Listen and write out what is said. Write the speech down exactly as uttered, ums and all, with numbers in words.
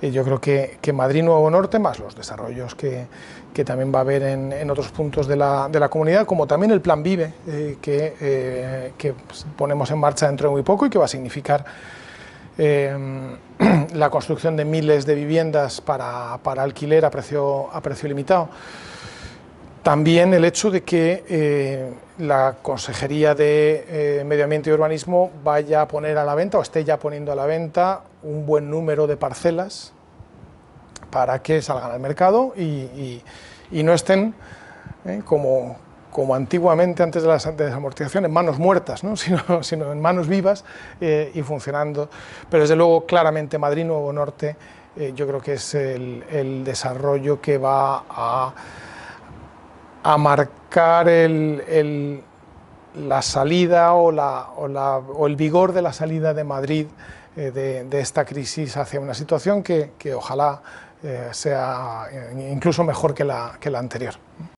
eh, yo creo que, que Madrid Nuevo Norte, más los desarrollos que, que también va a haber en, en otros puntos de la, de la comunidad, como también el Plan Vive, eh, que, eh, que ponemos en marcha dentro de muy poco y que va a significar eh, la construcción de miles de viviendas para, para alquiler a precio, a precio limitado. También el hecho de que eh, la Consejería de eh, Medio Ambiente y Urbanismo vaya a poner a la venta, o esté ya poniendo a la venta, un buen número de parcelas para que salgan al mercado y, y, y no estén eh, como, como antiguamente, antes de la desamortización, en manos muertas, ¿no? sino, sino en manos vivas eh, y funcionando. Pero desde luego, claramente, Madrid Nuevo Norte eh, yo creo que es el, el desarrollo que va a a marcar el, el, la salida o, la, o, la, o el vigor de la salida de Madrid eh, de, de esta crisis hacia una situación que, que ojalá eh, sea incluso mejor que la, que la anterior.